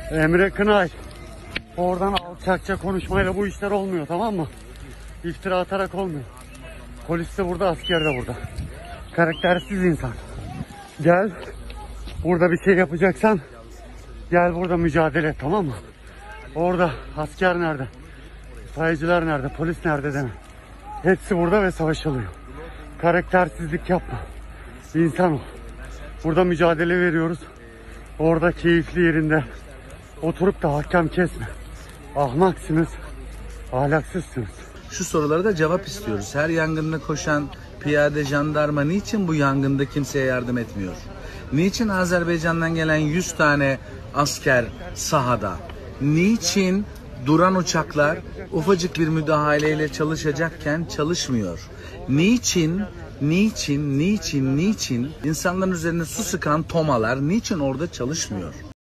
Emre Kınay. Oradan alçakça konuşmayla bu işler olmuyor, tamam mı? İftira atarak olmuyor. Polis de burada, asker de burada. Karaktersiz insan. Gel. Burada bir şey yapacaksan gel burada mücadele et, tamam mı? Orada asker nerede? İtfaiyeciler nerede? Polis nerede deme. Hepsi burada ve savaşılıyor. Karaktersizlik yapma. İnsan ol. Burada mücadele veriyoruz. Orada keyifli yerinde oturup da hakem kesme. Ahmaksınız, ahlaksızsınız. Şu sorulara da cevap istiyoruz. Her yangında koşan piyade, jandarma niçin bu yangında kimseye yardım etmiyor? Niçin Azerbaycan'dan gelen 100 tane asker sahada? Niçin duran uçaklar ufacık bir müdahaleyle çalışacakken çalışmıyor? Niçin insanların üzerine su sıkan tomalar niçin orada çalışmıyor?